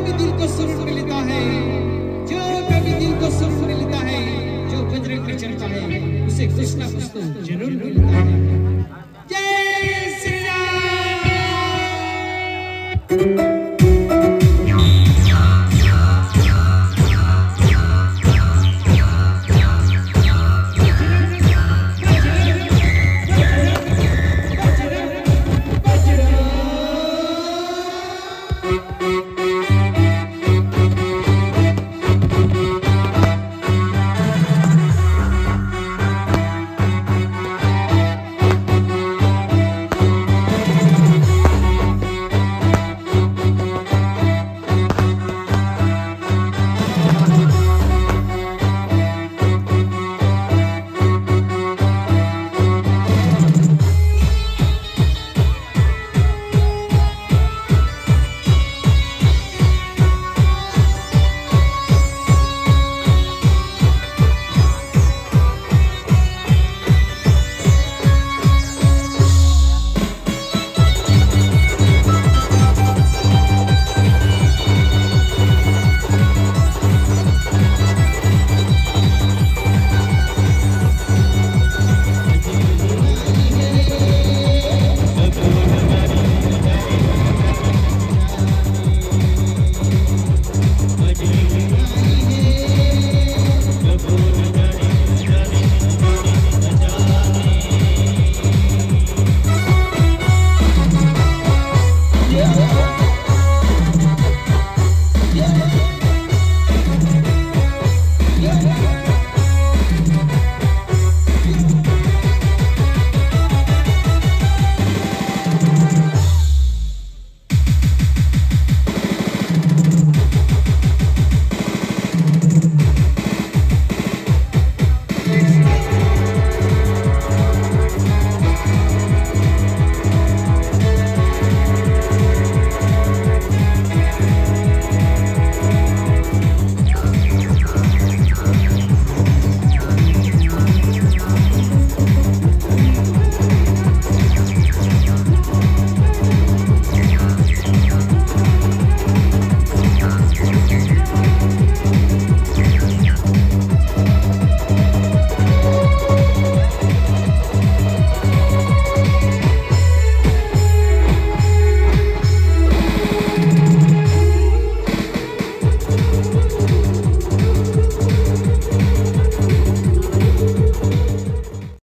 कभी दिल को सुकून मिलता है, जो कभी दिल को सुकून मिलता है, जो बजरंग में चलता है उसे कुछ ना कुछ तो जरूर मिलता है। जय श्री राम।